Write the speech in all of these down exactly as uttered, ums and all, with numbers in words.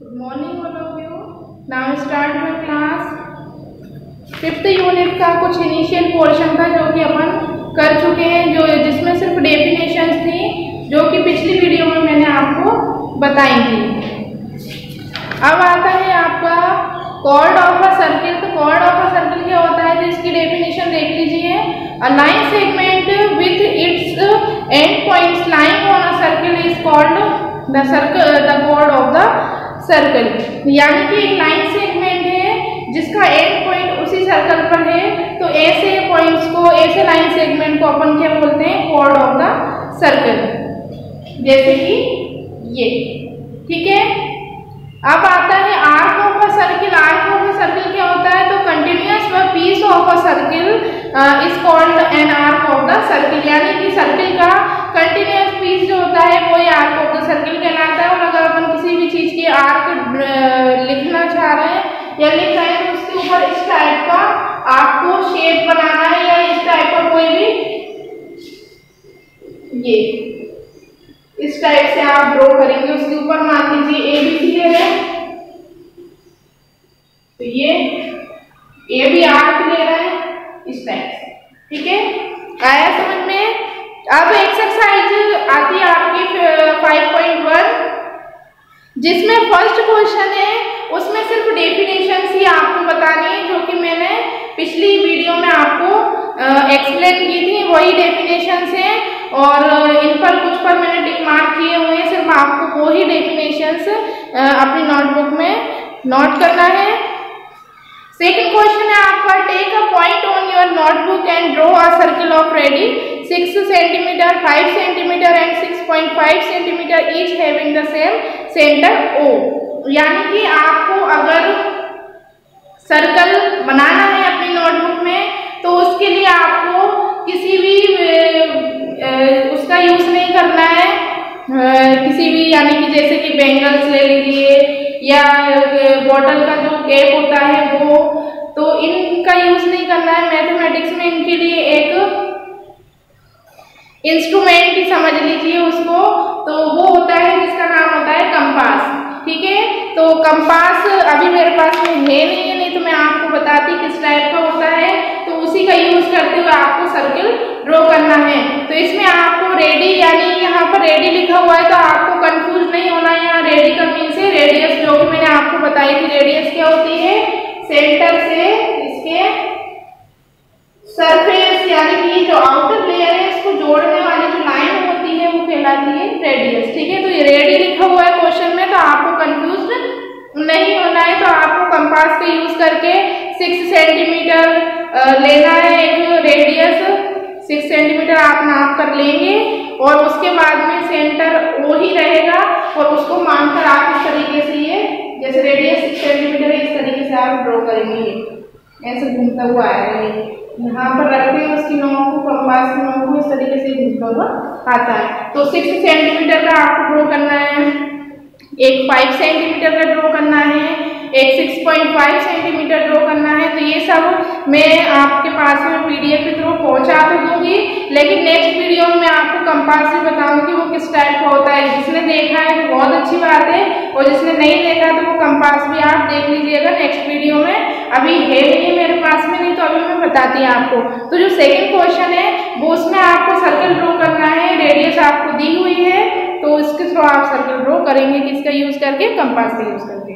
Good morning all of you. Now start my class. Fifth unit का कुछ initial portion था जो कि अपन कर चुके हैं, जो जिसमें सिर्फ डेफिनेशंस थी जो कि पिछली वीडियो में मैंने आपको बताई थी। अब आता है आपका कॉर्ड ऑफ अ सर्किल। तो कॉर्ड ऑफ अ सर्किल क्या होता है, तो इसकी डेफिनेशन देख लीजिए। A line segment with its end points lying on a circle is called the circle the chord of the circle. यानी कि एक लाइन सेगमेंट है जिसका एंड पॉइंट उसी सर्कल पर है, तो ऐसे पॉइंट्स को, ऐसे लाइन सेगमेंट को अपन क्या बोलते हैं, कॉर्ड ऑफ द सर्कल। जैसे कि ये, ठीक है। अब आता है arc of a circle. Arc of a circle क्या होता है, तो continuous a piece of a circle is called an arc of the circle. यानी कि सर्किल का कंटिन्यूअस पीस जो होता है वो आर्क ऑफ द सर्किल कहलाता है। और अगर अपन किसी भी चीज की आर्क लिखना चाह रहे हैं या लिख रहे हैं तो उसके ऊपर इस टाइप का आपको शेप बनाना है, या इस टाइप का कोई भी, ये इस टाइप से आप ड्रॉ करेंगे। उसके ऊपर मान लीजिए ए बी सी ले रहे हैं, तो ये ए भी आर्क ले रहा है इस टाइप से, ठीक है। आया समझ में। अब एक्सरसाइज आती है आपकी फाइव पॉइंट वन, जिसमें फर्स्ट क्वेश्चन है, उसमें सिर्फ डेफिनेशंस ही आपको बतानी है जो कि मैंने पिछली वीडियो में आपको एक्सप्लेन की थी, वही डेफिनेशंस हैं। और इन पर कुछ पर मैंने टिक मार्क किए हुए हैं, सिर्फ आपको वो ही डेफिनेशंस अपनी नोटबुक में नोट करना है। सेकंड क्वेश्चन है आपका, take a point on your notebook and draw a circle of radii six centimetre, five centimetre and six point five centimetre each having the same centre O. यानी कि आपको अगर circle बनाना है अपनी नोटबुक में, तो उसके लिए आपको किसी भी उसका यूज नहीं करना है, किसी भी, यानी कि जैसे कि बेंगल्स ले लीजिए या बॉटल का जो कैप होता है वो, तो इनका यूज नहीं करना है। मैथमेटिक्स में इनके लिए एक इंस्ट्रूमेंट ही समझ लीजिए उसको, तो वो होता है जिसका नाम होता है कंपास, ठीक है। तो कंपास अभी मेरे पास में है नहीं है, नहीं तो मैं आपको बताती किस टाइप का होता है। तो उसी का यूज करते हुए आपको सर्किल ड्रॉ करना है। तो इसमें आपको रेडी, यानी यहाँ पर रेडी लिखा हुआ है तो आपको कंफ्यूज नहीं होना है। यहाँ रेडी का मीन से रेडियस, जो कि मैंने आपको बताई थी, रेडियस क्या होती है, सेंटर से इसके सरफेस, यानी कि जो आउटर लेयर है इसको जोड़ने वाली जो लाइन होती है वो कहलाती है रेडियस, ठीक है। तो ये रेडी लिखा हुआ है क्वेश्चन में, तो आपको कंफ्यूज नहीं होना है। तो आपको कंपास का यूज करके सिक्स सेंटीमीटर लेना है, एक रेडियस सिक्स सेंटीमीटर आप नाप कर लेंगे, और उसके बाद में सेंटर वो ही रहेगा, और उसको मानकर आप इस तरीके से, ये जैसे रेडियस सिक्स सेंटीमीटर है इस तरीके से आप ड्रॉ करेंगे। ऐसे घूमता हुआ आएगा, ये यहाँ पर रखते हैं उसकी नोक को, कंपास की नोक को इस तरीके से घूमता हुआ आता है। तो सिक्स सेंटीमीटर का आपको ड्रॉ करना है, एक फाइव सेंटीमीटर का ड्रॉ करना है, एक six point five centimetre draw करना है। तो ये सब मैं आपके पास में पीडीएफ के थ्रू पहुंचा तो दूंगी, लेकिन नेक्स्ट वीडियो में आपको कंपास भी बताऊंगी वो किस टाइप का होता है। जिसने देखा है तो बहुत अच्छी बात है, और जिसने नहीं देखा तो वो कंपास भी आप देख लीजिएगा नेक्स्ट वीडियो में। अभी है नहीं मेरे पास में, नहीं तो अभी मैं बताती हूँ आपको। तो जो सेकेंड क्वेश्चन है वो, उसमें आपको सर्कल ड्रॉ करना है, रेडियस आपको दी हुई है, तो इसके थ्रू आप सर्कल ड्रॉ करेंगे, किसका यूज करके, कंपास का यूज करके।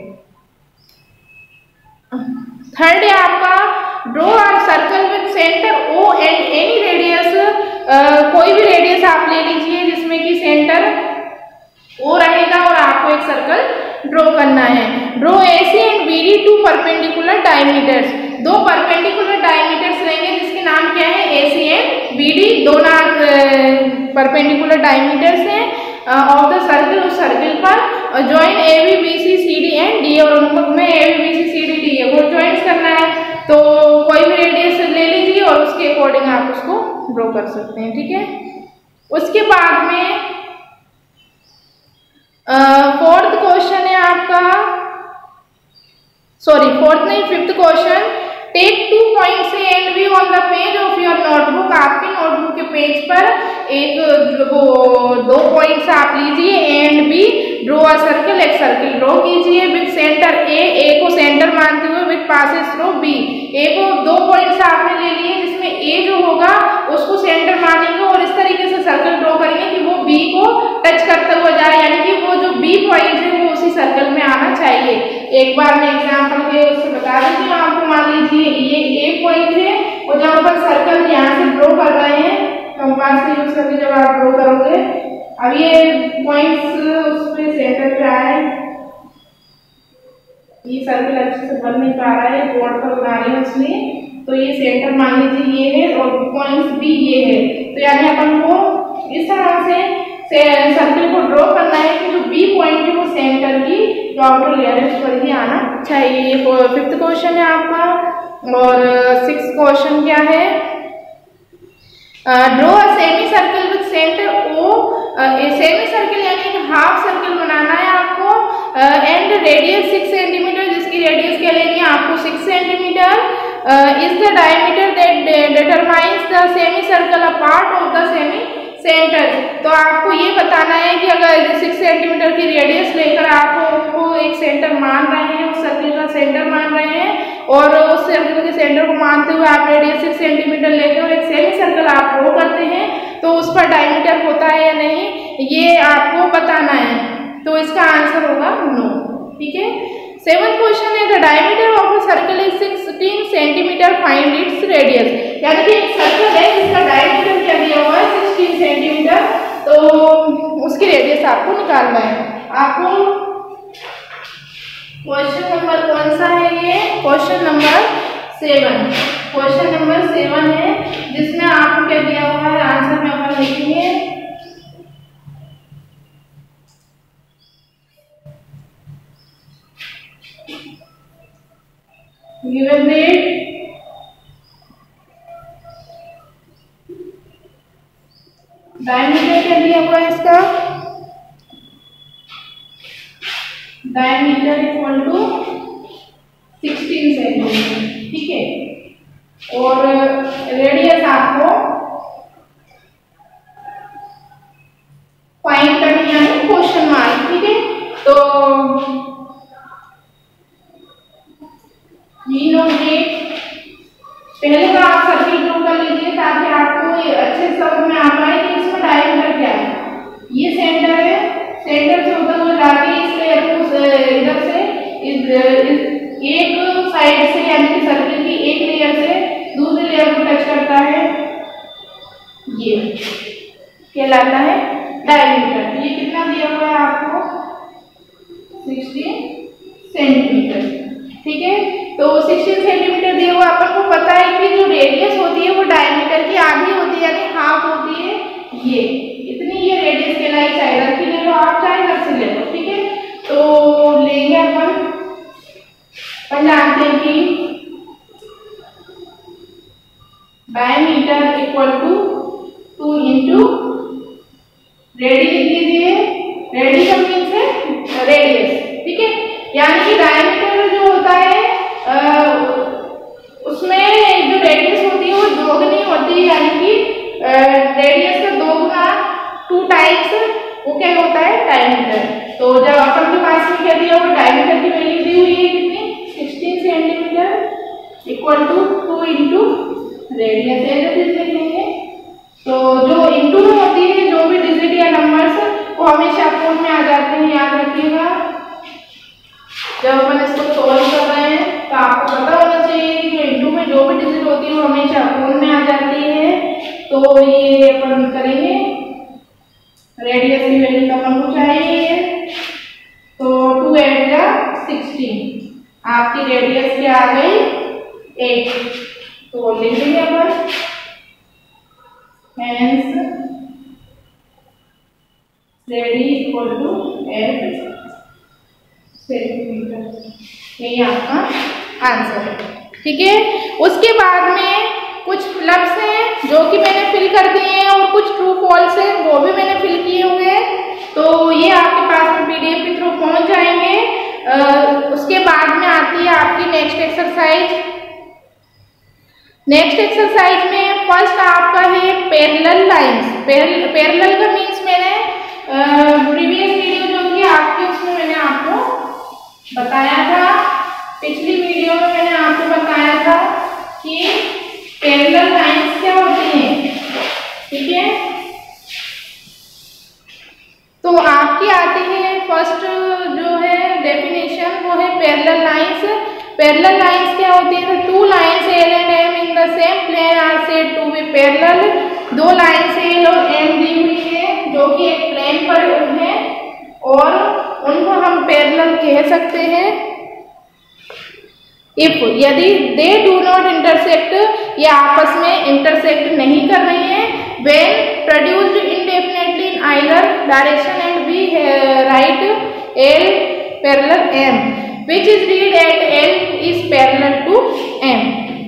थर्ड है आपका, draw a circle with centre O and any radius. कोई भी रेडियस आप ले लीजिए जिसमें कि सेंटर ओ रहेगा, और आपको एक सर्कल ड्रॉ करना है। Draw AC and BD two perpendicular diameters. दो परपेंडिकुलर डायमीटर्स लेंगे जिसके नाम क्या है, एसी एंड बीडी, दो नाम परपेंडिकुलर डायमीटर्स हैं ऑफ द सर्कल, उस सर्किल पर join A B B C C D and D, और उनमें A B B C C D D है वो ज्वाइंट करना है। तो कोई भी रेडियस ले लीजिए और उसके अकॉर्डिंग आप उसको ड्रॉ कर सकते हैं, ठीक है। उसके बाद में फोर्थ क्वेश्चन है आपका, सॉरी फोर्थ नहीं fifth question, take two points A and B on the page of your notebook. आपकी नोटबुक के पेज पर एक वो दो पॉइंट्स आप लीजिए, A and B, draw a circle, एक सर्कल ड्रॉ कीजिए विद सेंटर ए, ए को सेंटर मानते हुए with passes through B. A को दो पॉइंट्स आपने ले लिए जिसमें ए जो होगा उसको सेंटर मानेंगे और इस तरीके से सर्कल ड्रॉ करेंगे कि वो बी को टच करता हुआ जाए, यानी कि वो जो बी पॉइंट है वो उसी सर्कल में आना चाहिए। एक बार मैं एग्जाम्पल के उससे बता देती हूँ आपको। मान लीजिए ये ए पॉइंट है और जब अपन सर्कल यहाँ से ड्रॉ कर रहे हैं कंपास का यूज करके जब आप ड्रॉ करोगे, अब ये पॉइंट्स उसमें सेंटर पे आए, ये सर्कल अच्छे से बन नहीं पा रहा है, बोर्ड पर बना रही हूँ इसलिए, तो ये सेंटर मान लीजिए ये है और पॉइंट्स भी ये है। तो यानी अपन को इस तरह से, से सर्कल को ड्रॉ करना है कि जो बी पॉइंट है वो सेंटर की जो आउटर लेयर है उस पर ही आना चाहिए। ये फिफ्थ क्वेश्चन है आपका। और सिक्स क्वेश्चन क्या है, draw a semi circle with centre O. Semi circle यानी एक हाफ सर्कल बनाना है आपको एंड रेडियस सिक्स सेंटीमीटर, जिसकी रेडियस क्या लेनी है आपको six centimetre. Is the diameter that determines the semi circle a part of the semi centre. तो आपको ये बताना है कि अगर सिक्स सेंटीमीटर की रेडियस लेकर आप वो एक सेंटर मान रहे हैं, उस सर्कल का सेंटर मान रहे हैं और उस सर्कल के सेंटर को मानते हुए आप रेडियस सिक्स सेंटीमीटर लेते हो एक सेमी सर्कल आप ड्रॉ करते हैं, तो उस पर डायमीटर होता है या नहीं ये आपको बताना है। तो इसका आंसर होगा नो। ठीक है। सेवंथ क्वेश्चन है the diameter of a circle is sixteen centimetre, find its radius. यानी कि एक सर्कल है जिसका डायमीटर क्या दिया हुआ है सिक्सटीन सेंटीमीटर, तो उसकी रेडियस आपको निकालना है। आपको क्वेश्चन नंबर कौन सा है ये, question number seven. Question number seven है जिसमें आपको क्या दिया हुआ है, आंसर में अपन लिखेंगे गिवन दैट डायमीटर क्या दिया हुआ है इसका, diameter equal to sixteen centimetre. ठीक है। और रेडियस आपको फाइंड करनी है क्वेश्चन मार्क। ठीक है। तो पहले तो आप सर्किल ड्रॉ कर लीजिए ताकि आपको अच्छे समझ में आ पाए कि इसमें डायमीटर क्या है। ये सेंटर है, सेंटर से होता हुआ जाके इस लेयर को इधर से इस, इस एक साइड से यानी कि सर्किल की एक लेयर से दूसरी लेयर को टच करता है, ये कहलाता है डायमीटर। ये कितना दिया हुआ है आपको सिक्सटीन सेंटीमीटर। ठीक है। तो सिक्सटीन सेंटीमीटर दिया हुआ, अपन को पता है कि जो रेडियस होती है वो डायमीटर की आधी होती है यानी हाफ होती है, ये इतनी ये रेडियस कहलाई, चाहे इधर की ले लो आप चाहे इधर से ले लो। ठीक है। तो लेंगे अपन अपन जानते हैं कि diameter equal to two into radius कीजिए, रेडियस मीन्स है रेडियस। ठीक है। यानी कि डायमीटर जो होता है आ, उसमें जो रेडियस होती है वो दोगुनी होती है, यानी कि रेडियस का दोगुना टू टाइम्स वो क्या होता है डायमीटर। तो जब अपन के पास में क्या दिया हुआ डायमीटर की वैल्यू दी हुई है कितनी sixteen centimetre equal to two into radius ऐसे लिखेंगे। तो जो इंटू में होती है जो भी डिजिट या नंबर्स वो हमेशा फोन में आ जाते हैं, याद रखिएगा। जब अपन इसको सॉल्व कर रहे हैं तो आपको पता होना चाहिए कि जो इंटू में जो भी डिजिट होती है वो हमेशा फोन में आ जाती है। तो ये अपन करेंगे, रेडियस की वैल्यू तो अपन को चाहिए, तो टू एट जा सिक्सटीन, आपकी रेडियस क्या आ गई एट। तो लिख देंगे अपन hence radii equal to eight centimetre. यही आपका आंसर है। ठीक है। उसके बाद में कुछ फ्लक्स हैं जो कि मैंने फिल कर दिए हैं और कुछ ट्रू फॉल्स हैं वो भी मैंने फिल किए हुए हैं। तो ये आपके पास में पीडीएफ के थ्रू पहुंच जाएंगे। आ, उसके बाद में आती है आपकी नेक्स्ट एक्सरसाइज। नेक्स्ट एक्सरसाइज में फर्स्ट आपका है पैरेलल लाइंस। पैरेलल का मीन्स मैंने प्रीवियस वीडियो जो कि आपके बताया था पिछली वीडियो में, मैंने आपको बताया था कि पैरेलल लाइंस क्या होती हैं, ठीक है। तो आपकी आती है फर्स्ट जो है डेफिनेशन, वो है पैरेलल लाइंस। पैरेलल लाइंस क्या होती है? Two lines L and M in the same plane are said to be parallel. दो लाइंस एल और एम दी हुई है जो कि एक प्लेन पर है और उनको हम पैरेलल कह सकते हैं इफ, यदि दे डू नॉट इंटरसेक्ट, ये आपस में इंटरसेक्ट नहीं कर रही हैं, when produced indefinitely in either direction and we write L parallel M which is read at L is parallel to M.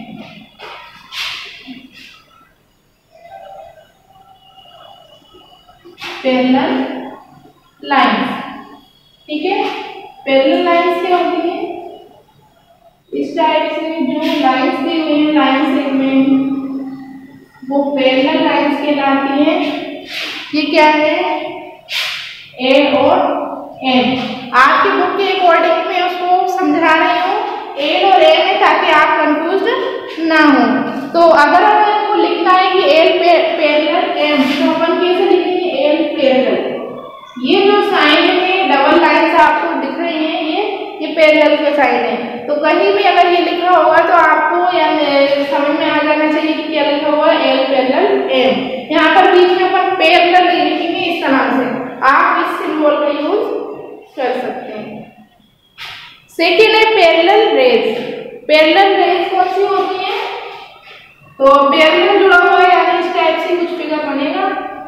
Parallel lines, ठीक है। पैरेलल लाइंस क्या होती है? इस टाइप से जो लाइंस दी हुई है लाइन सेगमेंट, वो पैरेलल लाइंस कहलाती है। ये क्या है? ए और एम। आपकी बुक के अकॉर्डिंग में उसको समझा रही हूँ एल और एम है ताकि आप कंफ्यूज ना हो। तो अगर हमें को लिखना है कि एल पैरेलल एम, तो अपन कैसे लिखेंगे? एल पैरेलल, ये जो साइन है डबल लाइंस आपको दिख रही है, ये ये पैरेलल के साइन है। तो कहीं भी अगर ये लिखा होगा तो आपको या समझ में आ जाना चाहिए कि क्या लिखा हुआ है, एल पैरेलल एम। यहाँ पर बीच में अपन पैरेलल लिखेंगे इस तरह से, आप इस सिंबल का यूज कर सकते हैं। सेकेंड है पैरेलल रेज। पैरेलल रेज कौन सी होती है? तो पैरेलल जुड़ा हुआ है यानी इस टाइप से कुछ फिगर बनेगा।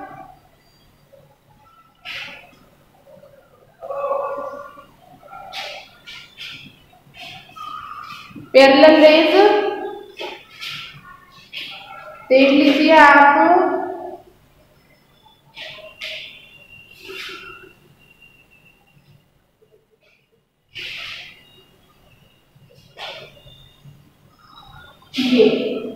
पैरेलल रेज देख लीजिए आप, ये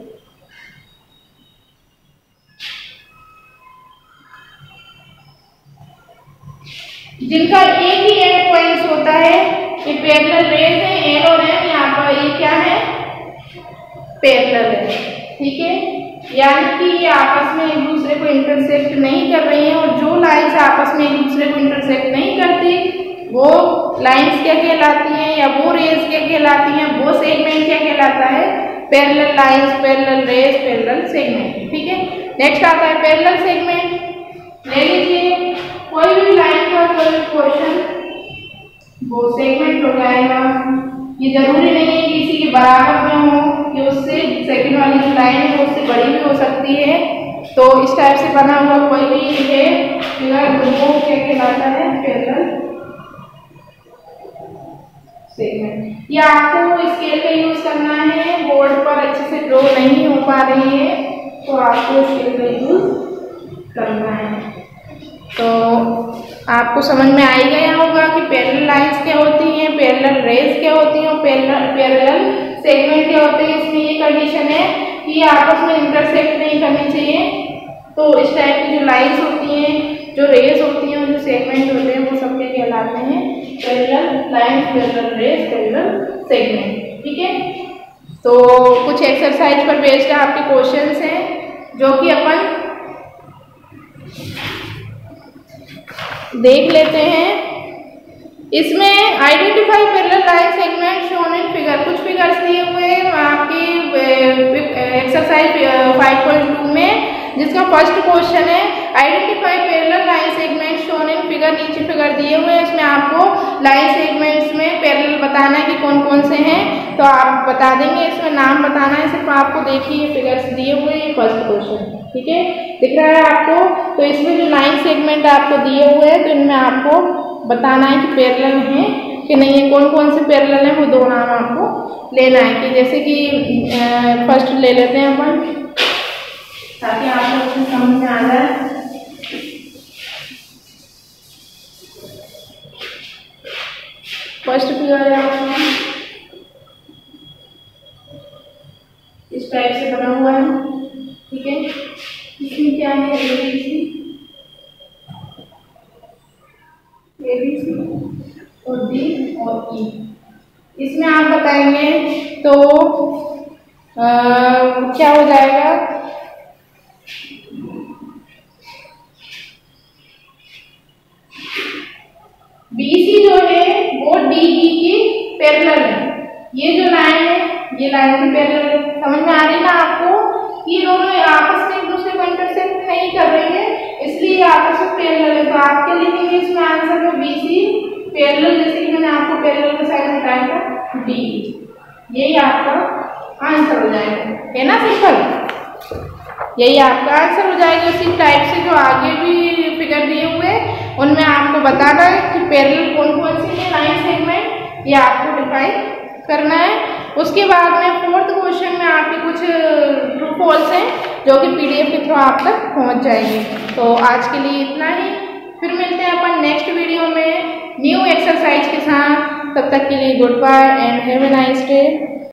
जिनका एक ही एंड पॉइंट्स होता है, ये पैरेलल रेज है। एल और एम यहाँ पर ये क्या है? पैरेलल है, ठीक है। यानी कि ये आपस में एक दूसरे को इंटरसेक्ट नहीं कर रही हैं, और जो लाइंस आपस में एक दूसरे को इंटरसेक्ट नहीं करती वो लाइंस क्या कहलाती हैं, या वो रेज क्या कहलाती हैं, वो सेगमेंट क्या कहलाता है? Parallel lines, parallel rays, parallel segment, ठीक है। नेक्स्ट आता है पैरेलल सेगमेंट। ले लीजिए कोई भी लाइन का कोई भी क्वेश्चन, वो सेगमेंट हो जाएगा। ये जरूरी नहीं है कि किसी के बराबर में हो, कि उससे सेकंड वाली जो लाइन है उससे बड़ी भी हो सकती है। तो इस टाइप से बना हुआ कोई भी है फिगर, वो क्या कहलाता है? Parallel segment. ये आपको स्केल का यूज करना है, बोर्ड पर अच्छे से ड्रॉ नहीं हो पा रही है तो आपको स्केल का यूज करना है। तो आपको समझ में आ ही गया होगा कि पैरेलल लाइंस क्या होती हैं, पैरेलल रेज क्या होती हैं और पैरेलल पैरेलल सेगमेंट क्या होते हैं। इसमें ये कंडीशन है कि आपस में इंटरसेक्ट नहीं करनी चाहिए। तो इस टाइप की जो लाइंस होती हैं, जो रेज होती हैं, जो सेगमेंट होते हैं, वो सब क्या कहलाते हैं? Parallel lines, parallel rays, parallel segment, ठीक है। तो कुछ एक्सरसाइज पर बेस्ड आपके क्वेश्चंस हैं जो कि अपन देख लेते हैं। इसमें identify parallel line segment shown in figure, कुछ फिगर्स दिए हुए हैं आपकी एक्सरसाइज फाइव पॉइंट टू में, जिसका फर्स्ट क्वेश्चन है identify parallel line segment shown in figure. नीचे फिगर दिए हुए हैं, इसमें आपको लाइन सेगमेंट्स में पैरेलल बताना है कि कौन कौन से हैं, तो आप बता देंगे। इसमें नाम बताना है सिर्फ आपको। देखिए फिगर्स दिए हुए हैं, फर्स्ट क्वेश्चन, ठीक है, दिख रहा है आपको। तो इसमें जो लाइन सेगमेंट आपको दिए हुए हैं, तो इनमें आपको बताना है कि पैरेलल हैं कि नहीं है, कौन कौन से पैरेलल हैं, वो दो नाम आपको लेना है। कि जैसे कि फर्स्ट ले लेते हैं अपन, ताकि आप लोग समझ में आ जाए। फर्स्ट फिगर है आपका इस टाइप से बना हुआ है, ठीक है। इसमें क्या है? A B C, A B C और डी और होगी। इसमें आप बताएंगे तो आ, क्या हो जाएगा, बी सी जो है वो डी ई की पैरेलल है। ये जो लाइन है ये लाइन की पैरेलल है। समझ में आ रही ना आपको? ये दोनों आपस में एक दूसरे को इंटरसेक्ट नहीं कर रहे हैं, इसलिए आपस में पैरेलल है। तो आपके लिखेंगे इसमें आंसर में बी सी पैरेलल, जैसे कि मैंने आपको पैरेलल का साइड बताया था डी, यही आपका आंसर हो जाएगा, है ना सिंपल। यही आपका आंसर हो जाएगा। इसी टाइप से जो आगे भी फिगर दिए हुए उनमें आपको बताना है कि पैरेलल कौन कौन सी है लाइन सेगमेंट, ये आपको डिफाइन करना है। उसके बाद में फोर्थ क्वेश्चन में आपके कुछ ट्रू फॉल्स हैं जो कि पीडीएफ के थ्रू आप तक पहुंच जाएंगे। तो आज के लिए इतना ही, फिर मिलते हैं अपन नेक्स्ट वीडियो में न्यू एक्सरसाइज के साथ। तब तक के लिए goodbye and have a nice day.